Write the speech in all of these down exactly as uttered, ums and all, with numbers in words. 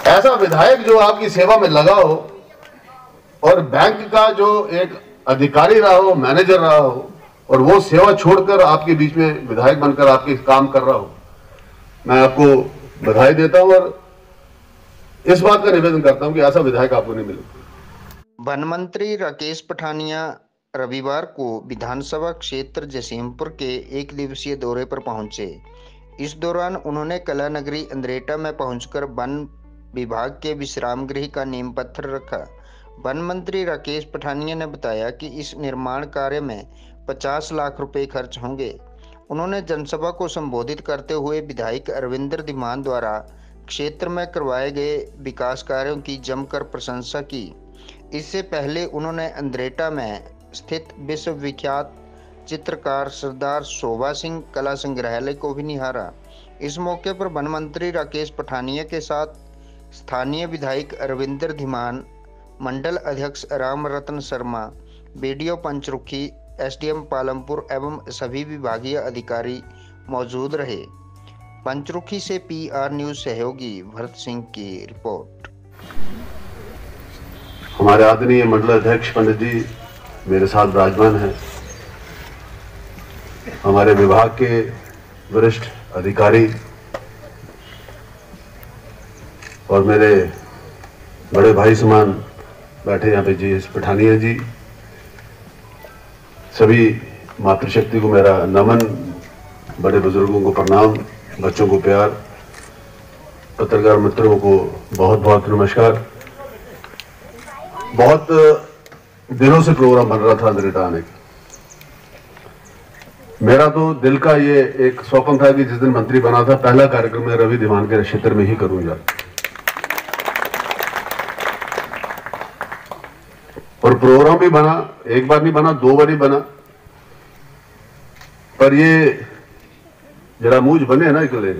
ऐसा विधायक जो आपकी सेवा में लगा हो और बैंक का जो एक अधिकारी रहा हो, मैनेजर रहा हो, और वो सेवा छोड़कर आपके बीच में विधायक बनकर आपके काम कर रहा हो, मैं आपको बधाई देता हूं और इस बात का निवेदन करता हूं कि ऐसा विधायक आपको नहीं मिलेगा। वन मंत्री राकेश पठानिया रविवार को विधानसभा क्षेत्र जसीमपुर के एक दिवसीय दौरे पर पहुंचे। इस दौरान उन्होंने कला नगरी अंद्रेटा में पहुंचकर वन विभाग के विश्राम गृह का नींव पत्थर रखा। वन मंत्री राकेश पठानिया ने बताया कि इस निर्माण कार्य में पचास लाख रुपए खर्च होंगे। उन्होंने जनसभा को संबोधित करते हुए विधायक अरविंदर धीमान द्वारा क्षेत्र में करवाए गए विकास कार्यों की जमकर प्रशंसा की। इससे पहले उन्होंने अंद्रेटा में स्थित विश्वविख्यात चित्रकार सरदार शोभा सिंह कला संग्रहालय को भी निहारा। इस मौके पर वन मंत्री राकेश पठानिया के साथ स्थानीय विधायक अरविंदर धीमान, मंडल अध्यक्ष राम रतन शर्मा, बीडीओ पंचरुखी, एसडीएम पालमपुर एवं सभी विभागीय अधिकारी मौजूद रहे। पंचरुखी से पीआर न्यूज सहयोगी भरत सिंह की रिपोर्ट। हमारे आदरणीय मंडल अध्यक्ष पंडित जी मेरे साथ विराजमान हैं। हमारे विभाग के वरिष्ठ अधिकारी और मेरे बड़े भाई समान बैठे यहाँ पे जी एस पठानिया जी, सभी मातृशक्ति को मेरा नमन, बड़े बुजुर्गों को प्रणाम, बच्चों को प्यार, पत्रकार मित्रों को बहुत बहुत नमस्कार। बहुत दिनों से प्रोग्राम बन रहा था अंद्रेटा आने का। मेरा तो दिल का ये एक स्वप्न था कि जिस दिन मंत्री बना था पहला कार्यक्रम मैं रवि धीमान के क्षेत्र में ही करूंगा, और प्रोग्राम भी बना, एक बार नहीं बना, दो बार ही बना। पर ये जरा मूझ बने ना इकले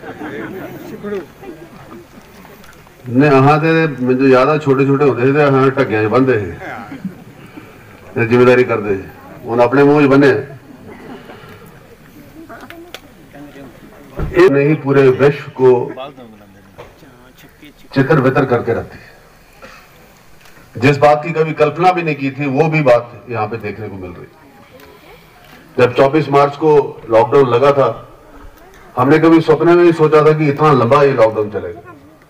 ने अहां ते मुझे ज्यादा छोटे छोटे होते थे, हाँ ढक्कियां बंदे जिम्मेदारी करते हूं अपने मूझ बने ये नहीं पूरे विश्व को चित्र वितर करके रखती है। जिस बात की कभी कल्पना भी नहीं की थी वो भी बात यहाँ पे देखने को मिल रही। जब चौबीस मार्च को लॉकडाउन लगा था, हमने कभी सपने में नहीं सोचा था कि इतना लंबा ये लॉकडाउन चलेगा।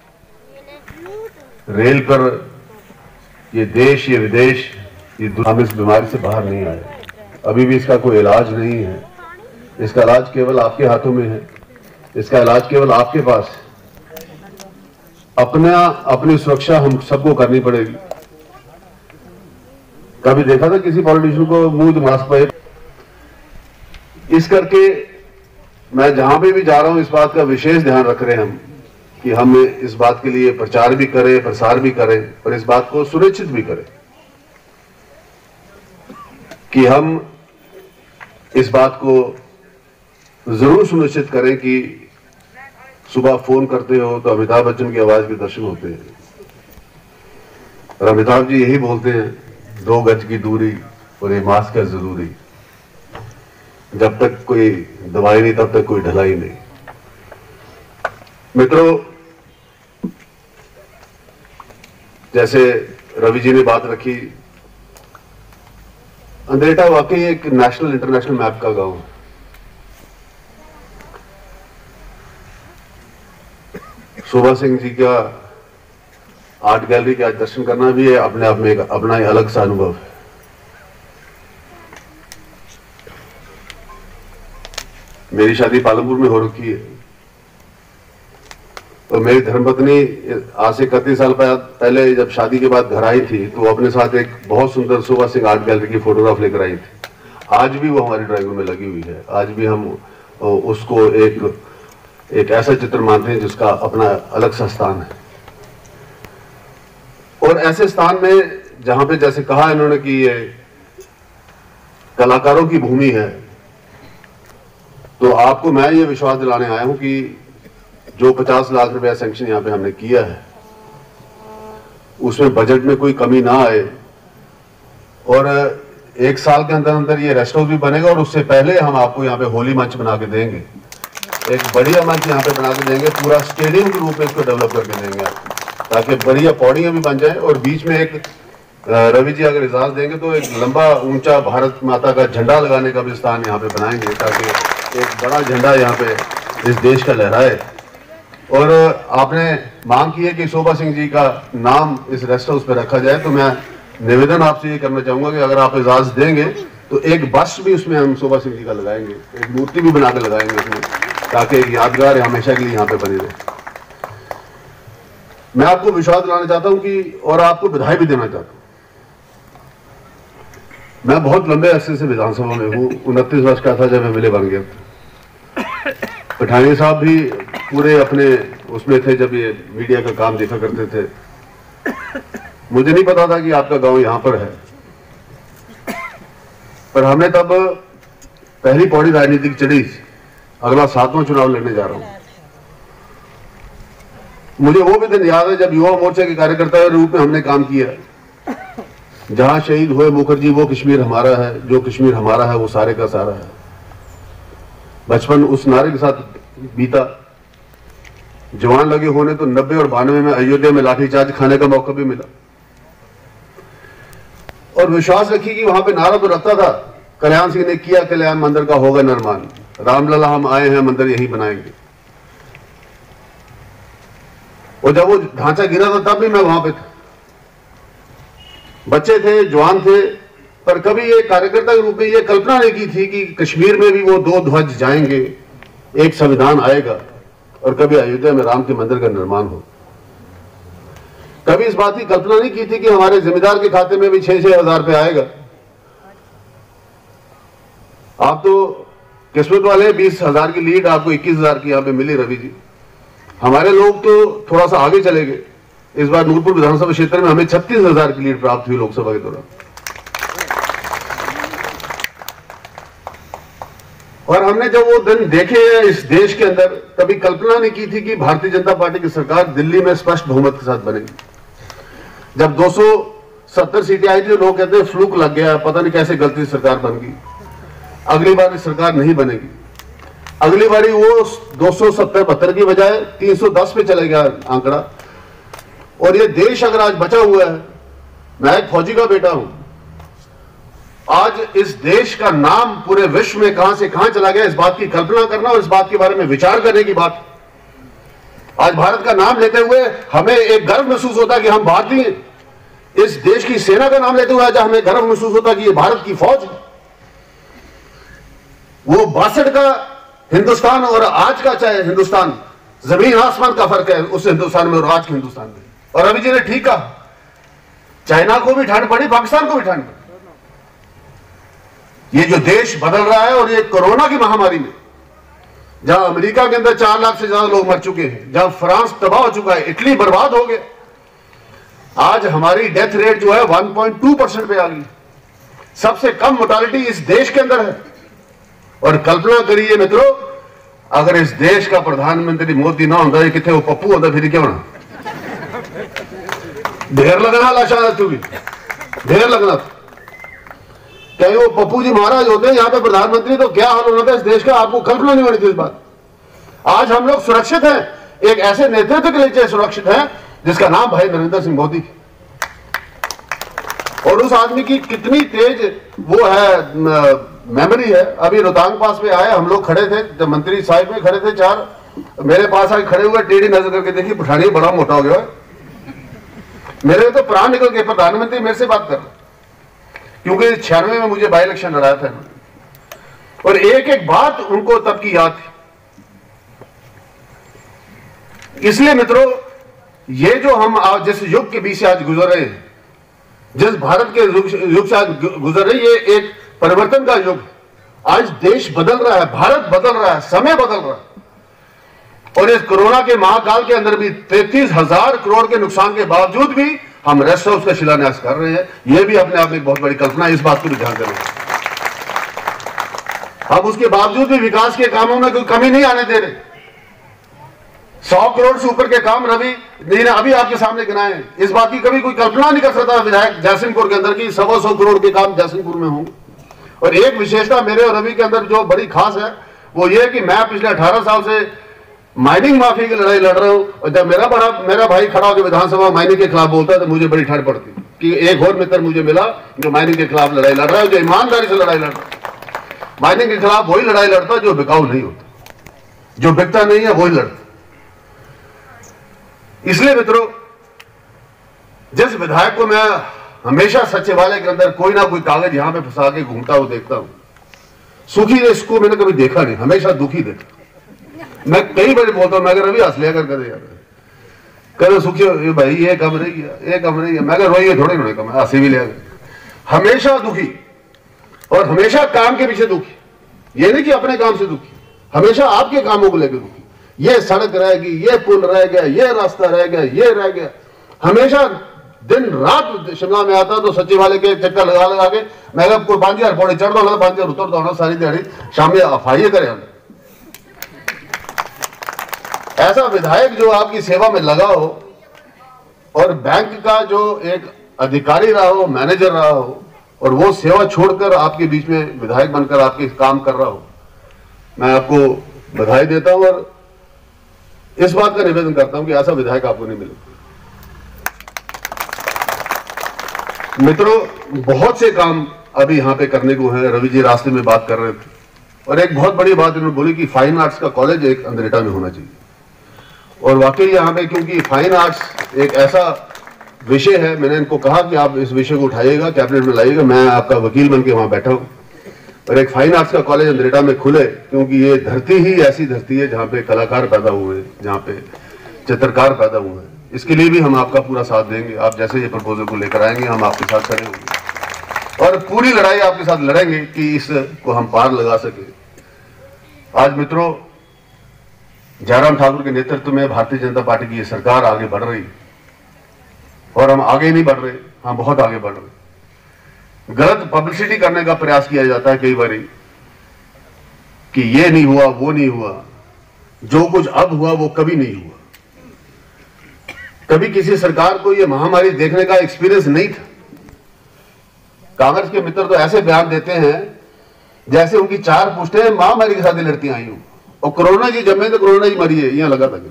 रेल पर ये देश, ये विदेश, ये हम इस बीमारी से बाहर नहीं आए। अभी भी इसका कोई इलाज नहीं है। इसका इलाज केवल आपके हाथों में है। इसका इलाज केवल आपके पास है। अपना अपनी सुरक्षा हम सबको करनी पड़ेगी। कभी देखा था किसी पॉलिटिशियन को मुंह मास्क पे? इस करके मैं जहां पे भी जा रहा हूं इस बात का विशेष ध्यान रख रहे हैं हम कि हम इस बात के लिए प्रचार भी करें, प्रसार भी करें, और इस बात को सुनिश्चित भी करें कि हम इस बात को जरूर सुनिश्चित करें कि सुबह फोन करते हो तो अमिताभ बच्चन की आवाज के दर्शन होते हैं। और अमिताभ जी यही बोलते हैं, दो गज की दूरी और ये मास्क है जरूरी। जब तक कोई दवाई नहीं तब तक कोई ढलाई नहीं। मित्रों, जैसे रवि जी ने बात रखी, अंद्रेटा वाकई एक नेशनल इंटरनेशनल मैप का गांव है। शोभा सिंह जी का आर्ट गैलरी का दर्शन करना भी है अपने आप में एक अपना ही अलग सा अनुभव है। मेरी शादी पालमपुर में हो रखी है, तो मेरी धर्मपत्नी आज से इकतीस साल पहले जब शादी के बाद घर आई थी तो अपने साथ एक बहुत सुंदर शोभा सिंह आर्ट गैलरी की फोटोग्राफ लेकर आई थी। आज भी वो हमारी ड्राइंग रूम में लगी हुई है। आज भी हम उसको एक एक ऐसा चित्र मानते हैं जिसका अपना अलग सा स्थान है। और ऐसे स्थान में जहां पे जैसे कहा इन्होंने कि ये कलाकारों की भूमि है, तो आपको मैं ये विश्वास दिलाने आया हूं कि जो पचास लाख रुपया सैंक्शन यहां पे हमने किया है उसमें बजट में कोई कमी ना आए, और एक साल के अंदर अंदर ये रेस्ट हाउस भी बनेगा, और उससे पहले हम आपको यहाँ पे होली मंच बना के देंगे। एक बढ़िया मंच यहाँ पे बना के देंगे, पूरा स्टेडियम के रूप में इसको डेवलप करके देंगे आपको। ताकि बढ़िया पौड़ियां भी बन जाए और बीच में एक रवि जी अगर इजाजत देंगे तो एक लंबा ऊंचा भारत माता का झंडा लगाने का भी स्थान यहाँ पे बनाएंगे, ताकि एक बड़ा झंडा यहाँ पे इस देश का लहराए। और आपने मांग की है कि शोभा सिंह जी का नाम इस रेस्ट हाउस पे रखा जाए, तो मैं निवेदन आपसे ये करना चाहूंगा कि अगर आप इजाजत देंगे तो एक बस भी उसमें हम शोभा सिंह जी का लगाएंगे, एक मूर्ति भी बना के लगाएंगे उसमें, ताकि एक यादगार हमेशा के लिए यहाँ पे बनी रहे। मैं आपको विश्वास दिलाना चाहता हूं कि और आपको बधाई भी देना चाहता हूं। मैं बहुत लंबे अरसे से विधानसभा में हूं, उनतीस वर्ष का था जब एमएलए बन गया। पठानिया साहब भी पूरे अपने उसमें थे जब ये मीडिया का काम देखा करते थे। मुझे नहीं पता था कि आपका गांव यहां पर है, पर हमने तब पहली पौड़ी राजनीतिक चढ़ी, अगला सातवां चुनाव लड़ने जा रहा हूं। मुझे वो भी दिन याद है जब युवा मोर्चा के कार्यकर्ता के रूप में हमने काम किया। जहां शहीद हुए मुखर्जी, वो कश्मीर हमारा है, जो कश्मीर हमारा है वो सारे का सारा है। बचपन उस नारे के साथ बीता। जवान लगे होने तो नब्बे और बानवे में अयोध्या में लाठीचार्ज खाने का मौका भी मिला। और विश्वास रखिए कि वहां पे नारा तो रखता था, कल्याण सिंह ने किया कल्याण, मंदिर का होगा निर्माण, रामलला हम आए हैं, मंदिर यही बनाएंगे। और जब वो ढांचा गिरा था तब भी मैं वहां पे था। बच्चे थे, जवान थे, पर कभी ये कार्यकर्ता के रूप में ये कल्पना नहीं की थी कि कश्मीर में भी वो दो ध्वज जाएंगे, एक संविधान आएगा और कभी अयोध्या में राम के मंदिर का निर्माण हो। कभी इस बात की कल्पना नहीं की थी कि हमारे जिम्मेदार के खाते में भी छह छह हजार रुपये आएगा। आप तो किस्मत वाले, बीस हजार की लीड आपको इक्कीस हजार की यहां पे मिली रवि जी। हमारे लोग तो थोड़ा सा आगे चले गए। इस बार नूरपुर विधानसभा क्षेत्र में हमें छत्तीस हजार की लीड प्राप्त हुई लोकसभा के दौरान। और हमने जब वो दिन देखे हैं इस देश के अंदर, कभी कल्पना नहीं की थी कि भारतीय जनता पार्टी की सरकार दिल्ली में स्पष्ट बहुमत के साथ बनेगी। जब दो सौ सत्तर सीटें आई थी, लोग कहते हैं फ्लूक लग गया, पता नहीं कैसे गलती सरकार बन गई, अगली बार सरकार नहीं बनेगी। अगली बारी वो दो सौ सत्तर बहत्तर की बजाय तीन सौ दस पे चले गया आंकड़ा। और ये देश अगर आज बचा हुआ है, मैं एक फौजी का बेटा हूं, आज इस देश का नाम पूरे विश्व में कहां से कहां चला गया, इस बात की कल्पना करना और इस बात के बारे में विचार करने की बात। आज भारत का नाम लेते हुए हमें एक गर्व महसूस होता है कि हम भारतीय हैं। इस देश की सेना का नाम लेते हुए आज हमें गर्व महसूस होता है कि ये भारत की फौज है। वो बासठ का हिंदुस्तान और आज का चाहे हिंदुस्तान, जमीन आसमान का फर्क है उस हिंदुस्तान में और आज के हिंदुस्तान में। और रवि जी ने ठीक कहा, चाइना को भी ठंड पड़ी, पाकिस्तान को भी ठंड पड़ी। ये जो देश बदल रहा है, और ये कोरोना की महामारी में जहां अमेरिका के अंदर चार लाख से ज्यादा लोग मर चुके हैं, जहां फ्रांस तबाह हो चुका है, इटली बर्बाद हो गया, आज हमारी डेथ रेट जो है एक पॉइंट दो परसेंट पे आ गई। सबसे कम मोर्टालिटी इस देश के अंदर है। और कल्पना करिए मित्रों, अगर इस देश का प्रधानमंत्री मोदी ना होता, कितने वो पप्पू होता, फिर क्या होना? ढेर लगना लाशा तू भी ढेर लगना था। कहीं वो पप्पू जी महाराज होते हैं यहाँ पे प्रधानमंत्री, तो क्या हाल होना था इस देश का, आपको कल्पना नहीं होनी थी इस बात। आज हम लोग सुरक्षित हैं, एक ऐसे नेतृत्व के लिए सुरक्षित हैं जिसका नाम भाई नरेंद्र सिंह मोदी। और उस आदमी की कितनी तेज वो है, मेमोरी है। अभी रोहतांग पास में आए, हम लोग खड़े थे, जब मंत्री साहिब में खड़े थे चार, मेरे पास आके खड़े हुए, टेढ़ी नजर करके देखी, पठानी बड़ा मोटा हो गया है। मेरे तो प्राण निकल गए, प्रधानमंत्री मेरे से बात कर रहे, क्योंकि छियानवे में मुझे बाई इलेक्शन लड़ाया था और एक एक बात उनको तब की याद थी। इसलिए मित्रों, ये जो हम आज जिस युग के बीच से आज गुजर रहे हैं, जिस भारत के युग से आज गुजर रहे, ये एक परिवर्तन का युग। आज देश बदल रहा है, भारत बदल रहा है, समय बदल रहा है। और इस कोरोना के महाकाल के अंदर भी तैतीस हजार करोड़ के नुकसान के बावजूद भी हम रेस्ट हाउस का शिलान्यास कर रहे हैं। यह भी अपने आप में एक बहुत बड़ी कल्पना है, इस बात को भी ध्यान देना। हम उसके बावजूद भी विकास के कामों में कोई कमी नहीं आने दे रहे। सौ करोड़ से ऊपर के काम रवि ने अभी आपके सामने गिनाए हैं। इस बात की कभी कोई कल्पना नहीं कर सकता विधायक जयसिंहपुर के अंदर की सवा सौ करोड़ के काम जयसिंहपुर में होंगे। और एक विशेषता मेरे और रवि के अंदर जो बड़ी खास है, वो ये है कि मैं पिछले अठारह साल से माइनिंग माफी की लड़ाई लड़ रहा हूं, और जब मेरा बड़ा मेरा भाई खड़ा होकर विधानसभा माइनिंग के खिलाफ बोलता है तो मुझे बड़ी ठंड पड़ती कि एक और मित्र मुझे मिला जो माइनिंग के खिलाफ लड़ाई लड़ रहा है, जो ईमानदारी से लड़ाई लड़ रहा है। माइनिंग के खिलाफ वही लड़ाई लड़ता जो बिकाऊ नहीं होता, जो बिकता नहीं है वही लड़ता। इसलिए मित्रों, जिस विधायक को मैं हमेशा सचिवालय के अंदर कोई ना कोई कागज यहां पे फंसा के घूमता हुआ देखता हूं, सुखी ने इसको मैंने कभी देखा नहीं, हमेशा दुखी देखा। मैं कई बार बोलता हूं, मैं रवि हंस लिया कर कर यार, कह सुखी भाई ये कम नहीं किया, ये कम नहीं किया, मैं कह रोइए थोड़े थोड़े कम, हंसी भी लिया कर। हमेशा दुखी, और हमेशा काम के पीछे दुखी, ये नहीं कि अपने काम से दुखी, हमेशा आपके कामों को लेकर दुखी। ये सड़क रहेगी, ये पुल रह गया, ये रास्ता रह गया, ये रह गया। हमेशा दिन रात शिमला में आता तो सचिवालय के चक्कर लगा लगा के मैं कोई पांच हजार पौड़े चढ़ दो, पांच हजार उतर दो, सारी दिहाड़ी शाम में अफाइए करे। ऐसा विधायक जो आपकी सेवा में लगा हो और बैंक का जो एक अधिकारी रहा हो, मैनेजर रहा हो, और वो सेवा छोड़कर आपके बीच में विधायक बनकर आपके काम कर रहा हो, मैं आपको बधाई देता हूं और इस बात का निवेदन करता हूं कि ऐसा विधायक आपको नहीं मिलेगा। मित्रों, बहुत से काम अभी यहां पे करने को है। रवि जी रास्ते में बात कर रहे थे और एक बहुत बड़ी बात इन्होंने बोली कि फाइन आर्ट्स का कॉलेज एक अंद्रेटा में होना चाहिए। और वाकई यहाँ पे, क्योंकि फाइन आर्ट्स एक ऐसा विषय है, मैंने इनको कहा कि आप इस विषय को उठाइएगा, कैबिनेट में लाइएगा, मैं आपका वकील बन के वहां बैठा हूं और एक फाइन आर्ट्स का कॉलेज अंद्रेटा में खुले, क्योंकि ये धरती ही ऐसी धरती है जहां पे कलाकार पैदा हुए, जहां पे चित्रकार पैदा हुए हैं। इसके लिए भी हम आपका पूरा साथ देंगे। आप जैसे ये प्रपोजल को लेकर आएंगे हम आपके साथ खड़े होंगे और पूरी लड़ाई आपके साथ लड़ेंगे कि इसको हम पार लगा सके। आज मित्रों, जयराम ठाकुर के नेतृत्व में भारतीय जनता पार्टी की ये सरकार आगे बढ़ रही और हम आगे नहीं बढ़ रहे, हम बहुत आगे बढ़ रहे। गलत पब्लिसिटी करने का प्रयास किया जाता है कई बार कि ये नहीं हुआ, वो नहीं हुआ, जो कुछ अब हुआ वो कभी नहीं हुआ। कभी किसी सरकार को ये महामारी देखने का एक्सपीरियंस नहीं था। कांग्रेस के मित्र तो ऐसे बयान देते हैं जैसे उनकी चार पुश्तें महामारी के साथ ही लड़ती आई हूं, और कोरोना जी जमे तो कोरोना जी मरी है, यहां लगा था।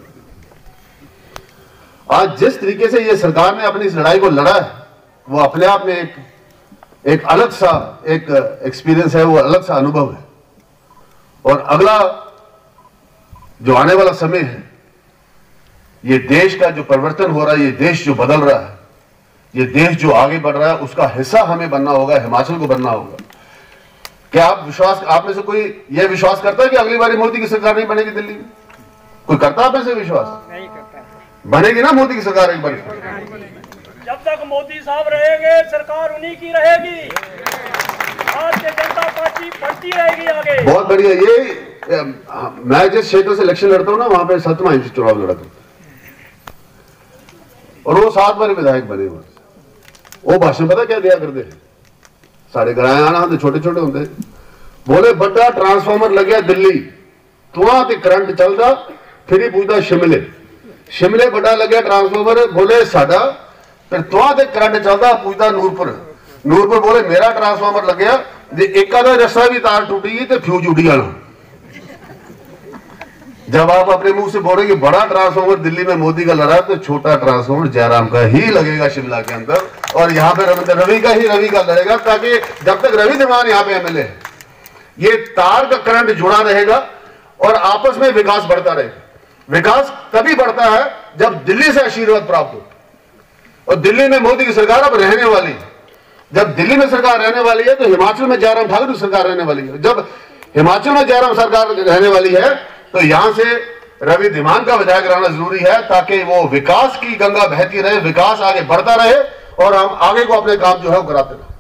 आज जिस तरीके से ये सरकार ने अपनी इस लड़ाई को लड़ा है वो अपने आप में एक एक अलग सा एक एक्सपीरियंस है, वो अलग सा अनुभव है। और अगला जो आने वाला समय है, ये देश का जो परिवर्तन हो रहा है, ये देश जो बदल रहा है, ये देश जो आगे बढ़ रहा है, उसका हिस्सा हमें बनना होगा, हिमाचल को बनना होगा। क्या आप विश्वास, आप में से कोई यह विश्वास करता है कि अगली बार मोदी की सरकार नहीं बनेगी दिल्ली में? कोई करता है आप में से विश्वास? नहीं करता। बनेगी ना मोदी की सरकार एक बार? जब तक मोदी साहब रहेंगे सरकार उन्हीं की रहेगी, भारतीय जनता पार्टी बढ़ती रहेगी आगे। बहुत बढ़िया। ये मैं जिस क्षेत्र से इलेक्शन लड़ता हूं ना, वहां पे सतमा इंच चुनाव लड़ा था और वो सात बार विधायक बने। वो भाषण पता क्या दिया करते हैं? साढ़े ग्राए आना होंगे, छोटे छोटे होंगे, बोले बड़ा ट्रांसफार्मर लग गया दिल्ली, तुआ ते करंट चलता, फिर ही पूछता शिमले शिमले बड़ा लग गया ट्रांसफार्मर, बोले साडा, फिर तुआ ते करंट चलता, पूछता नूरपुर नूरपुर, बोले मेरा ट्रांसफार्मर लग गया, एक आधा रस्सा भी तार टूटी तो फ्यूज उड़ी जाना। जब आप अपने मुंह से बोले कि बड़ा ट्रांसफार्मर दिल्ली में मोदी का लड़ा, तो छोटा ट्रांसफार्मर जयराम का ही लगेगा शिमला के अंदर, और यहां पे रविंद्र रवि का ही रवि का लड़ेगा, ताकि जब तक रवि धीमान यहां पे एमएलए है, ये तार का करंट जुड़ा रहेगा और आपस में विकास बढ़ता रहेगा। विकास तभी बढ़ता है जब दिल्ली से आशीर्वाद प्राप्त हो, और दिल्ली में मोदी की सरकार अब रहने वाली है। जब दिल्ली में सरकार रहने वाली है तो हिमाचल में जयराम ठाकुर की सरकार रहने वाली है। जब हिमाचल में जयराम सरकार रहने वाली है तो यहां से रवि धीमान का विधायक रहना जरूरी है, ताकि वो विकास की गंगा बहती रहे, विकास आगे बढ़ता रहे और हम आगे को अपने काम जो है वो कराते रहे।